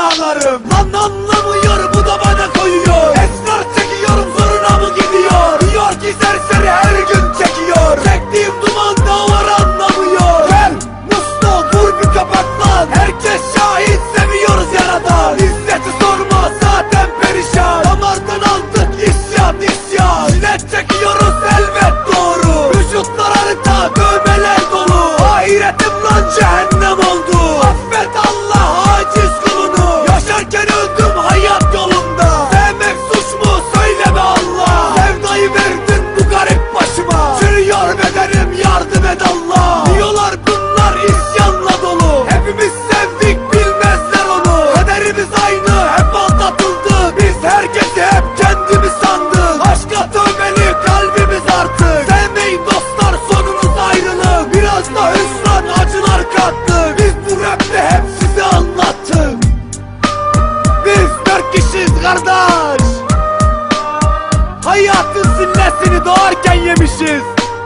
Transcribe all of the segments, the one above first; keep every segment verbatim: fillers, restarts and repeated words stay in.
ağlarım. Lan anlamıyor, bu da bana koyuyor. Esrar çekiyorum, zoruna mı gidiyor? Diyor ki serseri her gün çekiyor. Çektiğim duman da var, anlamıyor. Gel Musto, vur bir kapak lan. Herkes şahit, seviyoruz yaradan. İzzeti sorma, zaten perişan. Damardan aldık isyan isyan. Jilet çekiyoruz elbet doğru. Vücutlar harita, dövmeler dolu. Ahiretim lan cehennem oldu. Affet Allah aciz kulunu. Yaşarken öldüm hayat yolunda. Sevmek suç mu, söyleme Allah. Sevdayı verdin bu garip başıma. Çürüyor bedenim, yardım et Allah. Diyorlar bunlar isyanla dolu. Hepimiz sevdik, bilmezler onu. Kaderimiz aynı, hep aldatıldı. Biz herkesi hep kendimiz sandık. Aşka tövbeli kalbimiz artık. Sevmeyin dostlar, sonunuz ayrılık. Biraz da hüsran, acılar kattık. Biz bu rapte hep size anlattık. Biz dört kişiyiz kardeş. Hayatın sillesini doğarken yemişiz.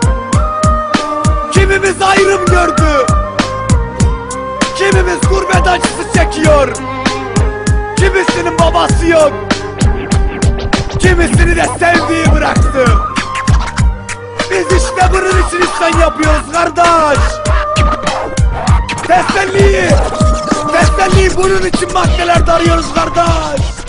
Kimimiz ayrım gördü, kimimiz gurbet acısı çekiyor. Kimisinin babası yok, kimisini de sevdiği bıraktı. Biz işte bunun için isyan yapıyoruz kardeş. Teselliyi, teselliyi bunun için maddelerde arıyoruz kardeş.